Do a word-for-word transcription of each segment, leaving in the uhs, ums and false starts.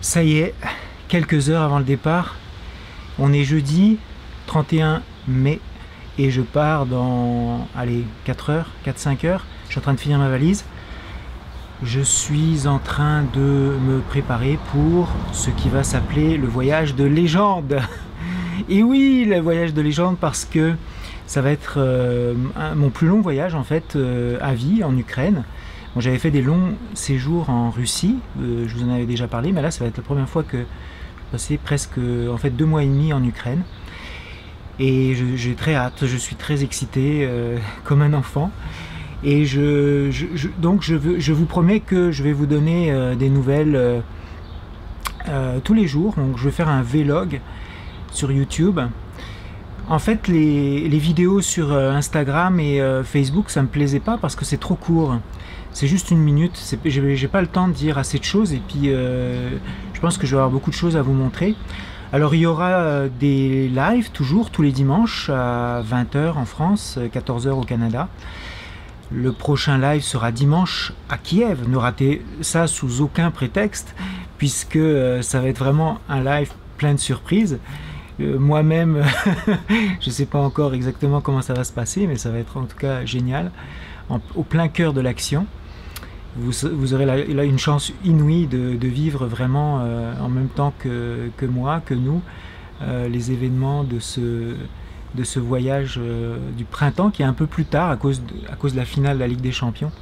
Ça y est, quelques heures avant le départ, on est jeudi trente et un mai et je pars dans, allez, quatre heures, quatre cinq heures. Je suis en train de finir ma valise. Je suis en train de me préparer pour ce qui va s'appeler le voyage de légende. Et oui, le voyage de légende, parce que ça va être euh, un, mon plus long voyage en fait euh, à vie en Ukraine. Bon, j'avais fait des longs séjours en Russie, euh, je vous en avais déjà parlé, mais là ça va être la première fois que je passais presque en fait deux mois et demi en Ukraine. Et j'ai très hâte, je suis très excité euh, comme un enfant. Et je, je, je, donc je, veux, je vous promets que je vais vous donner euh, des nouvelles euh, euh, tous les jours. Donc je vais faire un vlog sur YouTube. En fait, les, les vidéos sur euh, Instagram et euh, Facebook, ça me plaisait pas parce que c'est trop court. C'est juste une minute. J'ai pas le temps de dire assez de choses. Et puis, euh, je pense que je vais avoir beaucoup de choses à vous montrer. Alors, il y aura euh, des lives toujours tous les dimanches à vingt heures en France, quatorze heures au Canada. Le prochain live sera dimanche à Kiev. Ne ratez ça sous aucun prétexte, puisque euh, ça va être vraiment un live plein de surprises. Euh, Moi-même, je ne sais pas encore exactement comment ça va se passer, mais ça va être en tout cas génial, en, au plein cœur de l'action. Vous, vous aurez là, là une chance inouïe de, de vivre vraiment euh, en même temps que, que moi, que nous, euh, les événements de ce... de ce voyage euh, du printemps qui est un peu plus tard à cause, de, à cause de la finale de la Ligue des Champions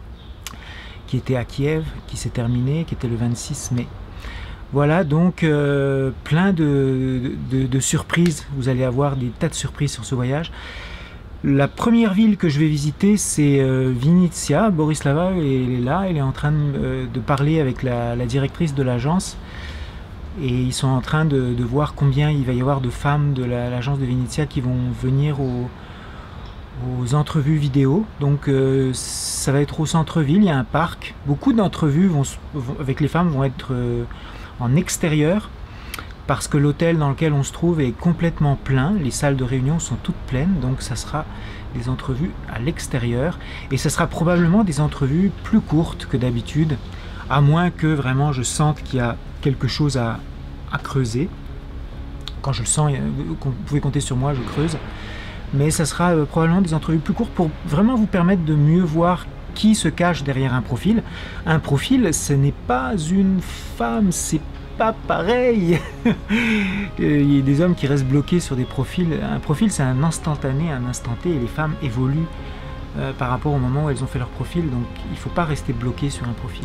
qui était à Kiev, qui s'est terminée, qui était le vingt-six mai. Voilà, donc euh, plein de, de, de surprises, vous allez avoir des tas de surprises sur ce voyage. La première ville que je vais visiter, c'est euh, Vinnytsia. Borislava elle est là, elle est en train de, euh, de parler avec la, la directrice de l'agence. Et ils sont en train de, de voir combien il va y avoir de femmes de l'agence de Vinnytsia qui vont venir aux, aux entrevues vidéo. Donc euh, ça va être au centre-ville, il y a un parc. Beaucoup d'entrevues vont, vont, avec les femmes vont être euh, en extérieur parce que l'hôtel dans lequel on se trouve est complètement plein. Les salles de réunion sont toutes pleines, donc ça sera des entrevues à l'extérieur. Et ça sera probablement des entrevues plus courtes que d'habitude, à moins que vraiment je sente qu'il y a quelque chose à, à creuser. Quand je le sens, vous pouvez compter sur moi, je creuse. Mais ça sera euh, probablement des entrevues plus courtes pour vraiment vous permettre de mieux voir qui se cache derrière un profil. Un profil, ce n'est pas une femme, c'est pas pareil. Il y a des hommes qui restent bloqués sur des profils. Un profil, c'est un instantané, un instant T, et les femmes évoluent euh, par rapport au moment où elles ont fait leur profil. Donc il ne faut pas rester bloqué sur un profil.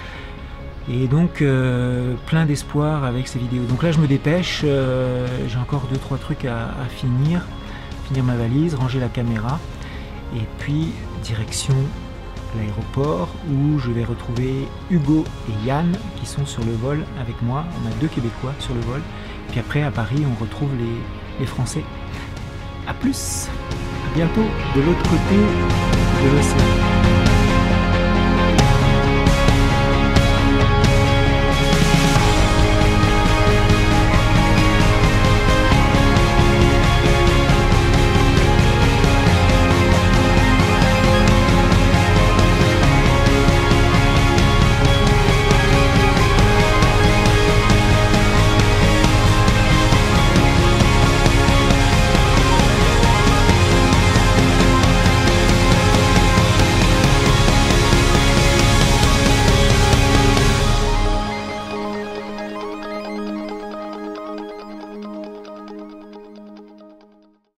Et donc euh, plein d'espoir avec ces vidéos. Donc là je me dépêche, euh, j'ai encore deux trois trucs à, à finir, finir ma valise, ranger la caméra, et puis direction l'aéroport où je vais retrouver Hugo et Yann qui sont sur le vol avec moi. On a deux Québécois sur le vol. Puis après à Paris on retrouve les, les Français. A plus, à bientôt de l'autre côté de l'océan.